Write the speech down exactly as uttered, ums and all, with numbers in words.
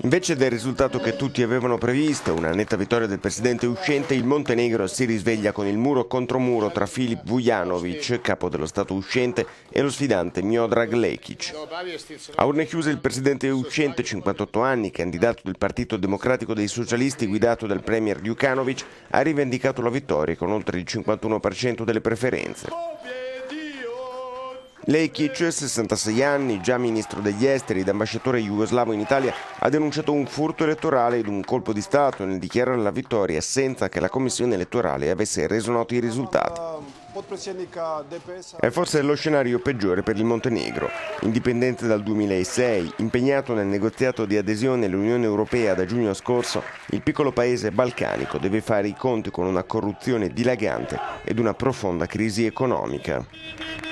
Invece del risultato che tutti avevano previsto, una netta vittoria del presidente uscente, il Montenegro si risveglia con il muro contro muro tra Filip Vujanović, capo dello Stato uscente, e lo sfidante Miodrag Lekić. A urne chiuse il presidente uscente, cinquantotto anni, candidato del Partito Democratico dei Socialisti guidato dal premier Đukanović, ha rivendicato la vittoria con oltre il cinquantuno per cento delle preferenze. Lekić, sessantasei anni, già ministro degli esteri ed ambasciatore jugoslavo in Italia, ha denunciato un furto elettorale ed un colpo di Stato nel dichiarare la vittoria senza che la commissione elettorale avesse reso noti i risultati. È forse lo scenario peggiore per il Montenegro. Indipendente dal duemilasei, impegnato nel negoziato di adesione all'Unione Europea da giugno scorso, il piccolo paese balcanico deve fare i conti con una corruzione dilagante ed una profonda crisi economica.